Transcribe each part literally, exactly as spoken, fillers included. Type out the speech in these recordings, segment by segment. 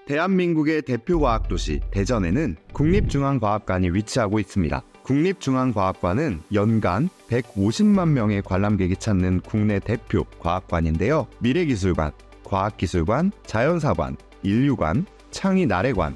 대한민국의 대표 과학도시 대전에는 국립중앙과학관이 위치하고 있습니다. 국립중앙과학관은 연간 백오십만 명의 관람객이 찾는 국내 대표 과학관인데요. 미래기술관, 과학기술관, 자연사관, 인류관, 창의나래관,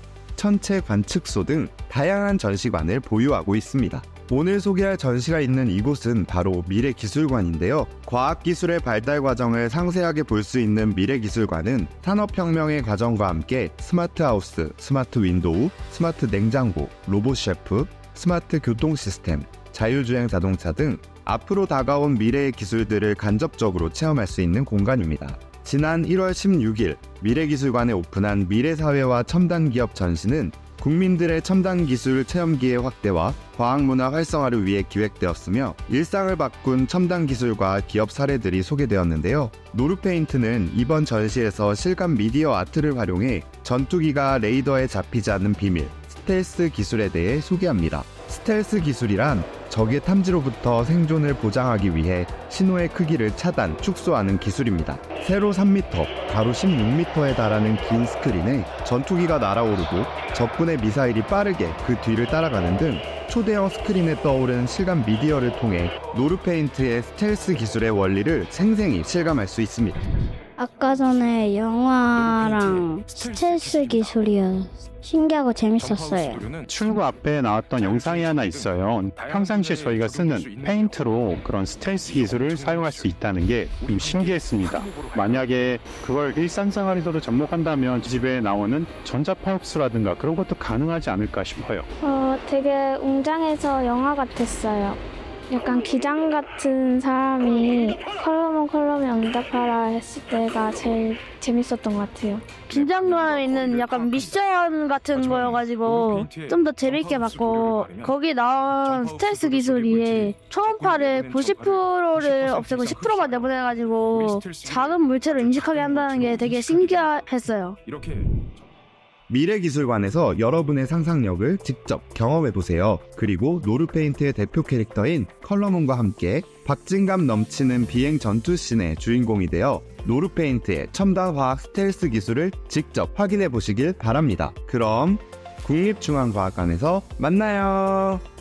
천체관측소 등 다양한 전시관을 보유하고 있습니다. 오늘 소개할 전시가 있는 이곳은 바로 미래기술관인데요. 과학기술의 발달 과정을 상세하게 볼 수 있는 미래기술관은 산업혁명의 과정과 함께 스마트하우스, 스마트 윈도우, 스마트 냉장고, 로봇 셰프, 스마트 교통 시스템, 자율주행 자동차 등 앞으로 다가온 미래의 기술들을 간접적으로 체험할 수 있는 공간입니다. 지난 일월 십육일 미래기술관에 오픈한 미래사회와 첨단기업 전시는 국민들의 첨단기술 체험기회 확대와 과학문화 활성화를 위해 기획되었으며 일상을 바꾼 첨단기술과 기업 사례들이 소개되었는데요. 노르페인트는 이번 전시에서 실감 미디어 아트를 활용해 전투기가 레이더에 잡히지 않는 비밀, 스텔스 기술에 대해 소개합니다. 스텔스 기술이란 적의 탐지로부터 생존을 보장하기 위해 신호의 크기를 차단, 축소하는 기술입니다. 세로 삼 미터, 가로 십육 미터에 달하는 긴 스크린에 전투기가 날아오르고 적군의 미사일이 빠르게 그 뒤를 따라가는 등 초대형 스크린에 떠오른 실감 미디어를 통해 노르페인트의 스텔스 기술의 원리를 생생히 실감할 수 있습니다. 아까 전에 영화랑 스텔스 기술이요. 신기하고 재밌었어요. 출구 앞에 나왔던 영상이 하나 있어요. 평상시에 저희가 쓰는 페인트로 그런 스텔스 기술을 사용할 수 있다는 게 좀 신기했습니다. 만약에 그걸 일상생활에서도 접목한다면 집에 나오는 전자파흡수라든가 그런 것도 가능하지 않을까 싶어요. 어, 되게 웅장해서 영화 같았어요. 약간 기장 같은 사람이 컬러몬 컬러몬 응답하라 했을 때가 제일 재밌었던 것 같아요. 긴장감 있는 약간 미션 같은 거여가지고 좀 더 재밌게 봤고, 거기 나온 스텔스 기술이 초음파를 구십 퍼센트를 없애고 십 퍼센트만 내보내가지고 작은 물체를 인식하게 한다는 게 되게 신기했어요. 미래기술관에서 여러분의 상상력을 직접 경험해보세요. 그리고 노르페인트의 대표 캐릭터인 컬러몬과 함께 박진감 넘치는 비행 전투씬의 주인공이 되어 노르페인트의 첨단 화학 스텔스 기술을 직접 확인해보시길 바랍니다. 그럼 국립중앙과학관에서 만나요.